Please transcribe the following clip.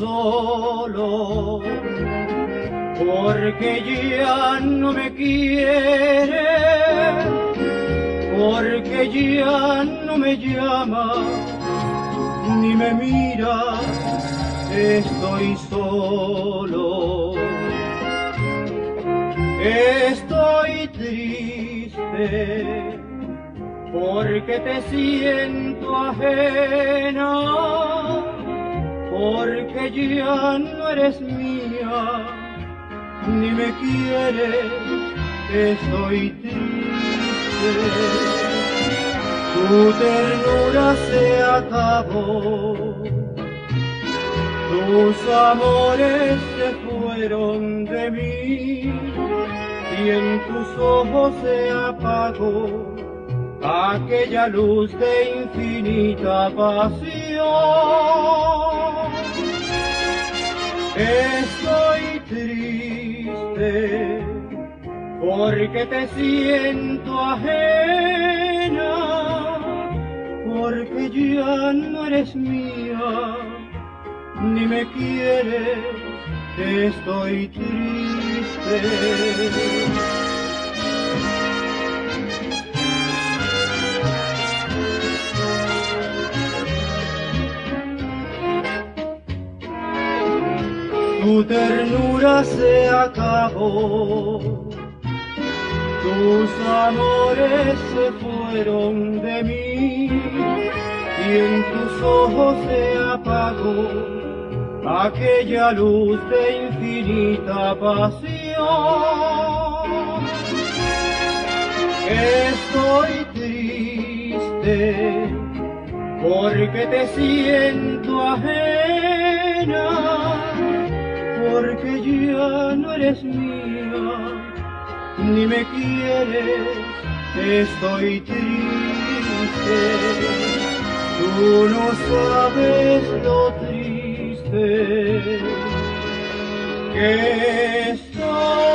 solo, porque ya no me quiere, porque ya no me llama, ni me mira, estoy solo. Estoy triste, porque te siento ajena, porque ya no eres mía, ni me quieres, estoy triste. Tu ternura se acabó, tus amores se fueron de mí, y en tus ojos se apagó aquella luz de infinita pasión. Estoy triste, porque te siento ajena, porque ya no eres mía, ni me quieres, estoy triste. Tu ternura se acabó, tus amores se fueron de mí, y en tus ojos se apagó aquella luz de infinita pasión. Estoy triste, porque te siento ajena, porque ya no eres mía, ni me quieres, estoy triste. Tú no sabes lo triste que estoy.